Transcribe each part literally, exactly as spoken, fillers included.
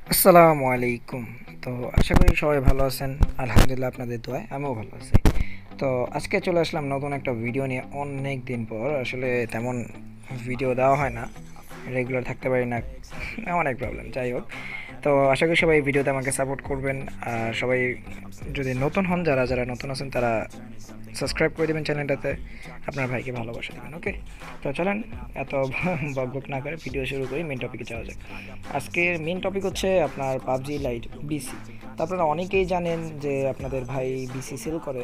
আসসালামু আলাইকুম। তো আশা করি সবাই ভালো আছেন। আলহামদুলিল্লাহ আপনাদের দোয়ায় আমিও ভালো আছি। তো আজকে চলে আসলাম নতুন একটা ভিডিও নিয়ে। অনেক দিন পর আসলে তেমন ভিডিও দেওয়া হয় না, রেগুলার থাকতে পারি না, অনেক প্রবলেম। যাই হোক, তো আশা করি সবাই ভিডিওতে আমাকে সাপোর্ট করবেন। আর সবাই যদি নতুন হন, যারা যারা নতুন আছেন তারা সাবস্ক্রাইব করে দেবেন চ্যানেলটাতে, আপনার ভাইকে ভালোবাসা দেবেন। ওকে, তো চলেন এত বকবক না করে ভিডিও শুরু করি, মেন টপিকে যাওয়া যাক। আজকের মেন টপিক হচ্ছে আপনার পাবজি লাইট বিসি। তো আপনারা অনেকেই জানেন যে আপনাদের ভাই বিসি সেল করে।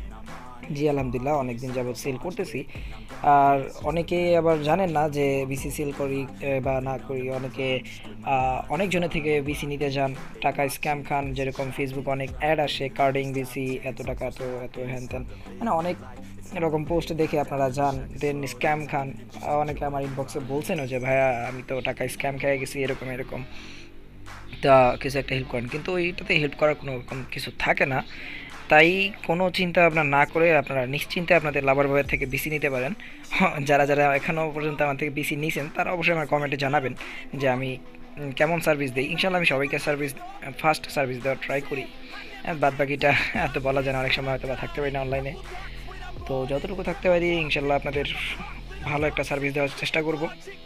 জি আলহামদুলিল্লাহ, অনেক দিন যাবৎ সেল করতেছি। আর অনেকে আবার জানেন না যে বিসি সেল করি এ, বা না করি। অনেকে আহ, অনেকজনের থেকে বিসি নিতে যান, টাকা স্ক্যাম খান। যেরকম ফেসবুক অনেক অ্যাড আসে, কার্ডিং বিসি এত টাকা, এত এত হ্যান ত্যান, মানে অনেক এরকম পোস্ট দেখে আপনারা যান, দেন স্ক্যাম খান। আহ, অনেকে আমার ইনবক্সে বলছেনও যে ভাইয়া আমি তো টাকা স্ক্যাম খেয়ে গেছি, এরকম এরকম। তা কিছু একটা হেল্প করেন, কিন্তু এইটাতে হেল্প করার কোনো রকম কিছু থাকে না। তাই কোনো চিন্তা ভাবনা না করে আপনারা নিশ্চিন্তে আপনাদের লাভার বয়ের থেকে বিসি নিতে পারেন। যারা যারা এখনও পর্যন্ত আমার থেকে বিসি নিয়েছেন তারা অবশ্যই আমার কমেন্টে জানাবেন যে আমি উম, কেমন সার্ভিস দিই। ইনশাল্লাহ আমি সবাইকে সার্ভিস, ফার্স্ট সার্ভিস দেওয়ার ট্রাই করি। বাদ বাকিটা এত বলা যায় না, অনেক সময় হয়তো বা থাকতে পারি না অনলাইনে। তো যতটুকু থাকতে পারি ইনশাল্লাহ আপনাদের ভালো একটা সার্ভিস দেওয়ার চেষ্টা করব।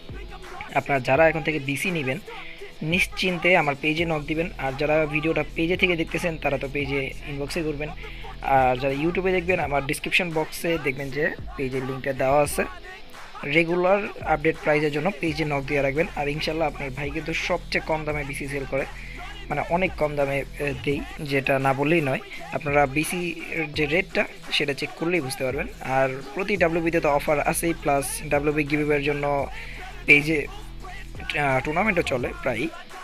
আপনারা যারা এখন থেকে বিসি নেবেন নিশ্চিন্তে আমার পেজে নক দিবেন। আর যারা ভিডিওটা পেজে থেকে দেখতেছেন তারা তো পেজে ইনবক্সে করবেন। আর যারা ইউটিউবে দেখবেন আমার ডিসক্রিপশন বক্সে দেখবেন যে পেজের লিঙ্কটা দেওয়া আছে। রেগুলার আপডেট প্রাইজের জন্য পেজে নক দিয়ে রাখবেন। আর ইনশাল্লাহ আপনার ভাই কিন্তু সবচেয়ে কম দামে বিসি সেল করে, মানে অনেক কম দামে দেই, যেটা না বললেই নয়। আপনারা বিসি যে রেটটা সেটা চেক করলেই বুঝতে পারবেন। আর প্রতি ডাব্লিউবিতে তো অফার আছেই, প্লাস ডাব্লিউবি গিভওয়ের জন্য পেজে টুর্নামেন্টও চলে প্রায়।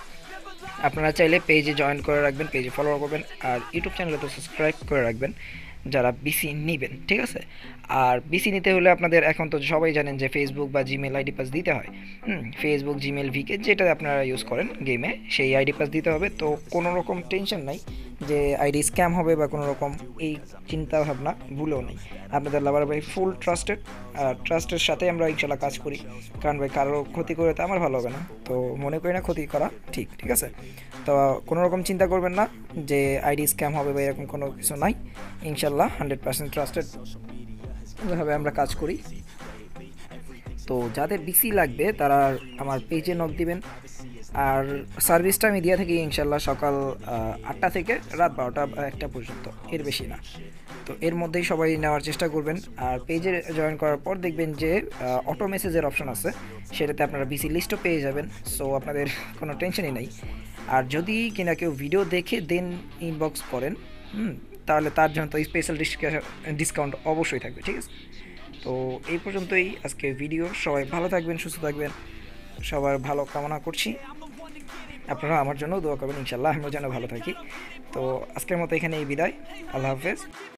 আপনারা চাইলে পেজে জয়েন করে রাখবেন, পেজে ফলো করবেন, আর ইউটিউব চ্যানেলে তো সাবস্ক্রাইব করে রাখবেন যারা বিসি নেবেন, ঠিক আছে। আর বিসি নিতে হলে আপনাদের এখন তো সবাই জানেন যে ফেসবুক বা জিমেল আইডি পাস দিতে হয়। হুম, ফেসবুক, জিমেল, ভিকে যেটা আপনারা ইউজ করেন গেমে, সেই আইডি পাস দিতে হবে। তো কোনো রকম টেনশন নাই যে আইডি স্ক্যাম হবে বা কোনো রকম এই চিন্তা ভাবনা ভুলেও নেই। আপনাদের লাভার ভাই ফুল ট্রাস্টেড, আর ট্রাস্টের সাথে আমরা ইনশাল্লাহ কাজ করি। কারণ ভাই কারো ক্ষতি করে তো আমার ভালো হবে না, তো মনে করি না ক্ষতি করা ঠিক, ঠিক আছে। তো কোনো রকম চিন্তা করবেন না যে আইডি স্ক্যাম হবে বা এরকম কোনো কিছু নাই। ইনশাল্লাহ হান্ড্রেড পার্সেন্ট ট্রাস্টেড ভাবে আমরা কাজ করি। তো যাদের বিসি লাগবে তারা আমার পেজে নক দিবেন। আর সার্ভিসটা আমি দিয়ে থাকি ইনশাল্লাহ সকাল আটটা থেকে রাত বারোটা বা একটা পর্যন্ত, এর বেশি না। তো এর মধ্যেই সবাই নেওয়ার চেষ্টা করবেন। আর পেজে জয়েন করার পর দেখবেন যে অটো মেসেজের অপশন আছে, সেটাতে আপনারা বিসি লিস্টও পেয়ে যাবেন। সো আপনাদের কোনো টেনশনই নাই। আর যদি কিনা কেউ ভিডিও দেখে দেন ইনবক্স করেন, হুম, তাহলে তার জন্য তো স্পেশাল ডিসকাউন্ট অবশ্যই থাকবে, ঠিক আছে। তো এই পর্যন্তই আজকে ভিডিও। সবাই ভালো থাকবেন, সুস্থ থাকবেন, সবার ভালো কামনা করছি। আপনারা আমার জন্য দোয়া করবেন ইনশাল্লাহ, আমিও যেন ভালো থাকি। তো আজকের মতো এখানে এই বিদায়। আল্লাহ হাফেজ।